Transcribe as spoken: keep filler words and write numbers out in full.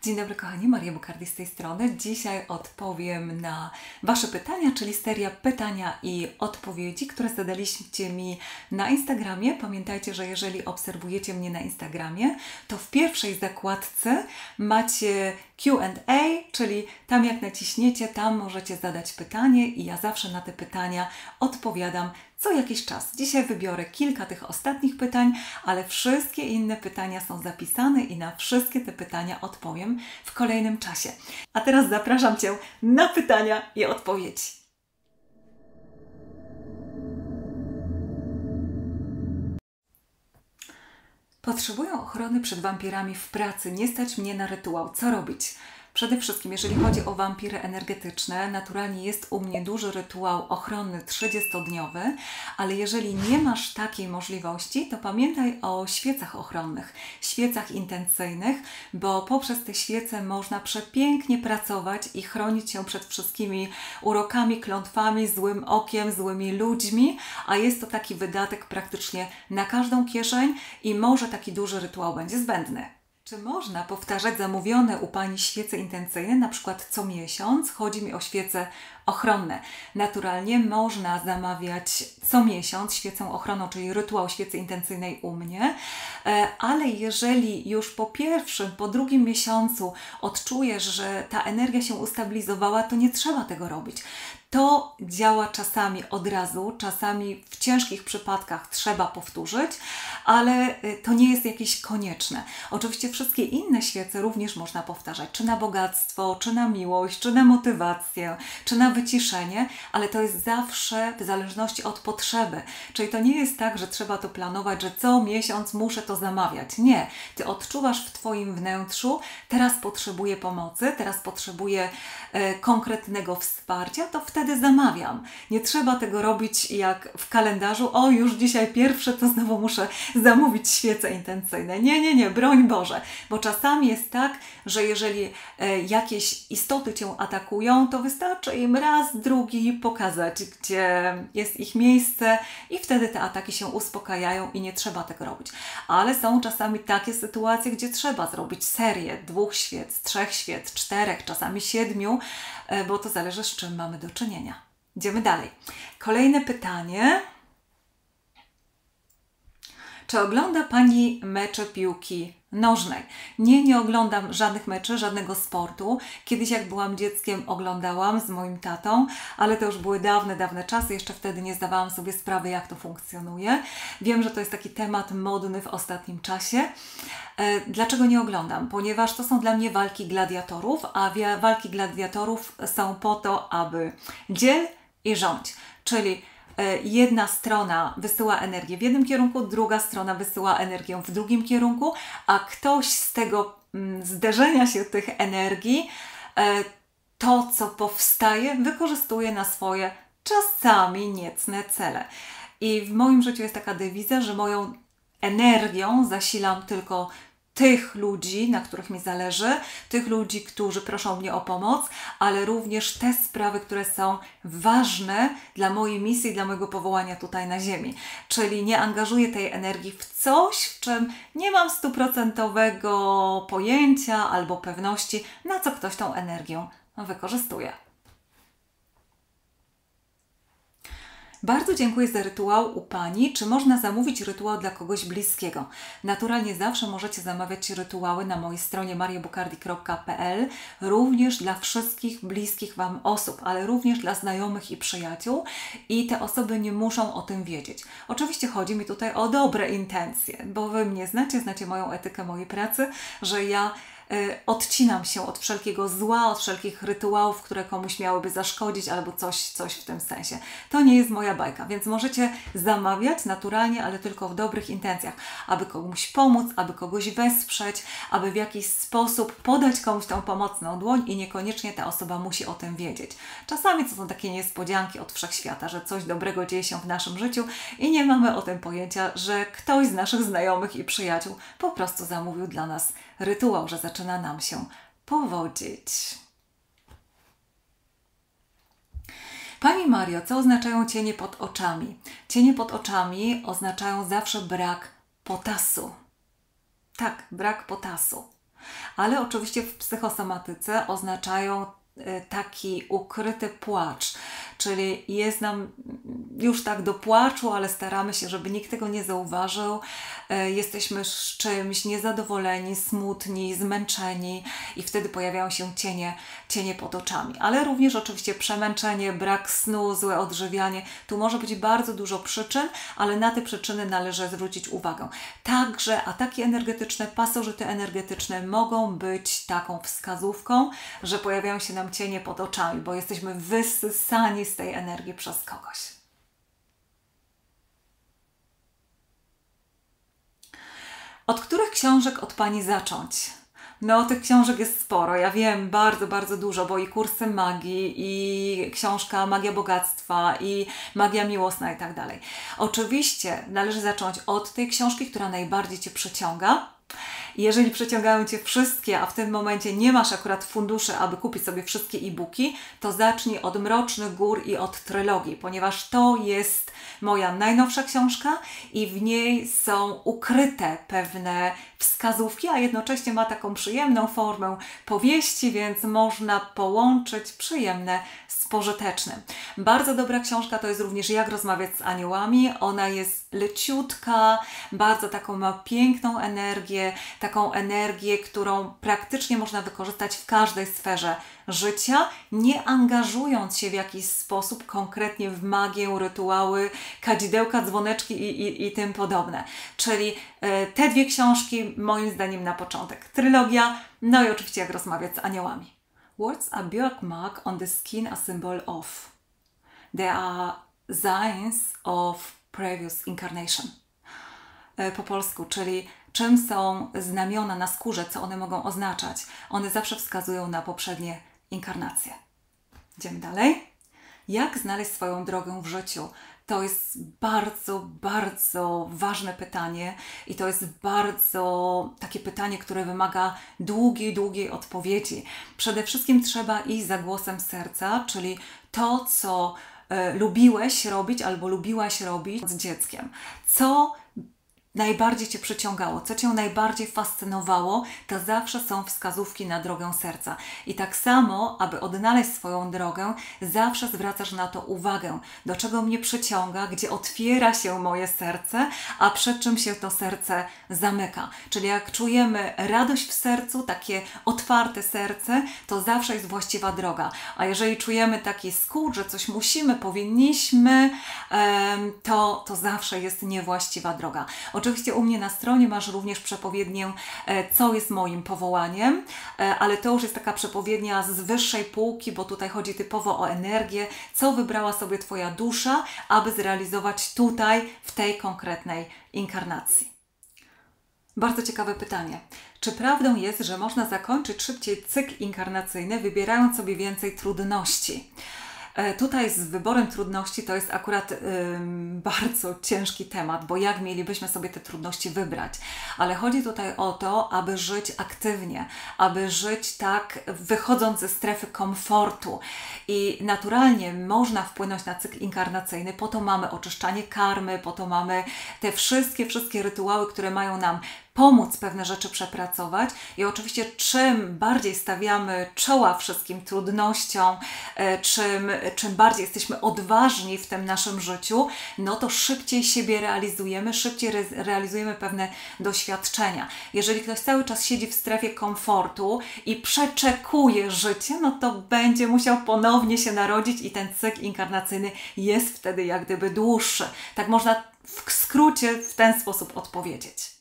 Dzień dobry kochani, Maria Bukardi z tej strony. Dzisiaj odpowiem na Wasze pytania, czyli seria pytania i odpowiedzi, które zadaliście mi na Instagramie. Pamiętajcie, że jeżeli obserwujecie mnie na Instagramie, to w pierwszej zakładce macie Q and A, czyli tam jak naciśniecie, tam możecie zadać pytanie i ja zawsze na te pytania odpowiadam co jakiś czas. Dzisiaj wybiorę kilka tych ostatnich pytań, ale wszystkie inne pytania są zapisane i na wszystkie te pytania odpowiem w kolejnym czasie. A teraz zapraszam Cię na pytania i odpowiedzi. Potrzebuję ochrony przed wampirami w pracy. Nie stać mnie na rytuał. Co robić? Przede wszystkim, jeżeli chodzi o wampiry energetyczne, naturalnie jest u mnie duży rytuał ochronny trzydziestodniowy, ale jeżeli nie masz takiej możliwości, to pamiętaj o świecach ochronnych, świecach intencyjnych, bo poprzez te świece można przepięknie pracować i chronić się przed wszystkimi urokami, klątwami, złym okiem, złymi ludźmi, a jest to taki wydatek praktycznie na każdą kieszeń i może taki duży rytuał będzie zbędny. Czy można powtarzać zamówione u Pani świece intencyjne, na przykład co miesiąc? Chodzi mi o świece ochronne. Naturalnie można zamawiać co miesiąc świecę ochronną, czyli rytuał świecy intencyjnej u mnie, ale jeżeli już po pierwszym, po drugim miesiącu odczujesz, że ta energia się ustabilizowała, to nie trzeba tego robić. To działa czasami od razu, czasami w ciężkich przypadkach trzeba powtórzyć, ale to nie jest jakieś konieczne. Oczywiście wszystkie inne świece również można powtarzać, czy na bogactwo, czy na miłość, czy na motywację, czy na wyciszenie, ale to jest zawsze w zależności od potrzeby. Czyli to nie jest tak, że trzeba to planować, że co miesiąc muszę to zamawiać. Nie. Ty odczuwasz w Twoim wnętrzu, teraz potrzebuję pomocy, teraz potrzebuję e, konkretnego wsparcia, to wtedy zamawiam. Nie trzeba tego robić jak w kalendarzu, o już dzisiaj pierwsze, to znowu muszę zamówić świece intencyjne. Nie, nie, nie, broń Boże, bo czasami jest tak, że jeżeli e, jakieś istoty Cię atakują, to wystarczy im raz, drugi pokazać, gdzie jest ich miejsce i wtedy te ataki się uspokajają i nie trzeba tego robić. Ale są czasami takie sytuacje, gdzie trzeba zrobić serię dwóch świec, trzech świec, czterech, czasami siedmiu, e, bo to zależy, z czym mamy do czynienia. Idziemy dalej. Kolejne pytanie. Czy ogląda Pani mecze piłki nożnej? Nie, nie oglądam żadnych meczy, żadnego sportu. Kiedyś jak byłam dzieckiem oglądałam z moim tatą, ale to już były dawne, dawne czasy. Jeszcze wtedy nie zdawałam sobie sprawy, jak to funkcjonuje. Wiem, że to jest taki temat modny w ostatnim czasie. Dlaczego nie oglądam? Ponieważ to są dla mnie walki gladiatorów, a walki gladiatorów są po to, aby dziel i rządź. Czyli jedna strona wysyła energię w jednym kierunku, druga strona wysyła energię w drugim kierunku, a ktoś z tego zderzenia się tych energii, to co powstaje, wykorzystuje na swoje czasami niecne cele. I w moim życiu jest taka dewiza, że moją energią zasilam tylko tych ludzi, na których mi zależy, tych ludzi, którzy proszą mnie o pomoc, ale również te sprawy, które są ważne dla mojej misji, dla mojego powołania tutaj na ziemi. Czyli nie angażuję tej energii w coś, w czym nie mam stuprocentowego pojęcia albo pewności, na co ktoś tą energię wykorzystuje. Bardzo dziękuję za rytuał u Pani. Czy można zamówić rytuał dla kogoś bliskiego? Naturalnie zawsze możecie zamawiać rytuały na mojej stronie maria bukardi kropka p l, również dla wszystkich bliskich Wam osób, ale również dla znajomych i przyjaciół i te osoby nie muszą o tym wiedzieć. Oczywiście chodzi mi tutaj o dobre intencje, bo Wy mnie znacie, znacie moją etykę mojej pracy, że ja odcinam się od wszelkiego zła, od wszelkich rytuałów, które komuś miałyby zaszkodzić albo coś, coś w tym sensie. To nie jest moja bajka, więc możecie zamawiać naturalnie, ale tylko w dobrych intencjach, aby komuś pomóc, aby kogoś wesprzeć, aby w jakiś sposób podać komuś tą pomocną dłoń i niekoniecznie ta osoba musi o tym wiedzieć. Czasami to są takie niespodzianki od wszechświata, że coś dobrego dzieje się w naszym życiu i nie mamy o tym pojęcia, że ktoś z naszych znajomych i przyjaciół po prostu zamówił dla nas rytuał, że zaczyna nam się powodzić. Pani Mario, co oznaczają cienie pod oczami? Cienie pod oczami oznaczają zawsze brak potasu. Tak, brak potasu. ale oczywiście w psychosomatyce oznaczają taki ukryty płacz, czyli jest nam już tak do płaczu, ale staramy się, żeby nikt tego nie zauważył. Jesteśmy z czymś niezadowoleni, smutni, zmęczeni i wtedy pojawiają się cienie, cienie pod oczami. Ale również oczywiście przemęczenie, brak snu, złe odżywianie. Tu może być bardzo dużo przyczyn, ale na te przyczyny należy zwrócić uwagę. Także ataki energetyczne, pasożyty energetyczne mogą być taką wskazówką, że pojawiają się nam cienie pod oczami, bo jesteśmy wysysani z tej energii przez kogoś. Od których książek od Pani zacząć? No, tych książek jest sporo, ja wiem, bardzo, bardzo dużo, bo i kursy magii, i książka Magia Bogactwa, i Magia Miłosna i tak dalej. Oczywiście należy zacząć od tej książki, która najbardziej Cię przyciąga. Jeżeli przyciągają Cię wszystkie, a w tym momencie nie masz akurat funduszy, aby kupić sobie wszystkie e-booki, to zacznij od Mrocznych Gór i od trylogii, ponieważ to jest moja najnowsza książka i w niej są ukryte pewne wskazówki, a jednocześnie ma taką przyjemną formę powieści, więc można połączyć przyjemne z pożytecznym. Bardzo dobra książka to jest również Jak rozmawiać z aniołami. Ona jest leciutka, bardzo taką ma piękną energię, taką energię, którą praktycznie można wykorzystać w każdej sferze życia, nie angażując się w jakiś sposób konkretnie w magię, rytuały, kadzidełka, dzwoneczki i, i, i tym podobne. Czyli e, te dwie książki moim zdaniem na początek. Trylogia, no i oczywiście Jak rozmawiać z aniołami. What's a birthmark on the skin a symbol of? They are signs of previous incarnation. E, po polsku, czyli czym są znamiona na skórze, co one mogą oznaczać. One zawsze wskazują na poprzednie inkarnacje. Idziemy dalej. Jak znaleźć swoją drogę w życiu? To jest bardzo, bardzo ważne pytanie i to jest bardzo takie pytanie, które wymaga długiej, długiej odpowiedzi. Przede wszystkim trzeba iść za głosem serca, czyli to, co e, lubiłeś robić albo lubiłaś robić z dzieckiem. Co najbardziej Cię przyciągało, co Cię najbardziej fascynowało, to zawsze są wskazówki na drogę serca. I tak samo, aby odnaleźć swoją drogę, zawsze zwracasz na to uwagę, do czego mnie przyciąga, gdzie otwiera się moje serce, a przed czym się to serce zamyka. Czyli jak czujemy radość w sercu, takie otwarte serce, to zawsze jest właściwa droga. A jeżeli czujemy taki skór, że coś musimy, powinniśmy, to, to zawsze jest niewłaściwa droga. Oczywiście u mnie na stronie masz również przepowiednię, co jest moim powołaniem, ale to już jest taka przepowiednia z wyższej półki, bo tutaj chodzi typowo o energię, co wybrała sobie Twoja dusza, aby zrealizować tutaj, w tej konkretnej inkarnacji. Bardzo ciekawe pytanie. Czy prawdą jest, że można zakończyć szybciej cykl inkarnacyjny, wybierając sobie więcej trudności? Tutaj z wyborem trudności to jest akurat ym, bardzo ciężki temat, bo jak mielibyśmy sobie te trudności wybrać? Ale chodzi tutaj o to, aby żyć aktywnie, aby żyć tak wychodząc ze strefy komfortu i naturalnie można wpłynąć na cykl inkarnacyjny, po to mamy oczyszczanie karmy, po to mamy te wszystkie, wszystkie rytuały, które mają nam pomóc pewne rzeczy przepracować i oczywiście czym bardziej stawiamy czoła wszystkim trudnościom, czym, czym bardziej jesteśmy odważni w tym naszym życiu, no to szybciej siebie realizujemy, szybciej re realizujemy pewne doświadczenia. Jeżeli ktoś cały czas siedzi w strefie komfortu i przeczekuje życie, no to będzie musiał ponownie się narodzić i ten cykl inkarnacyjny jest wtedy jak gdyby dłuższy. Tak można w skrócie w ten sposób odpowiedzieć.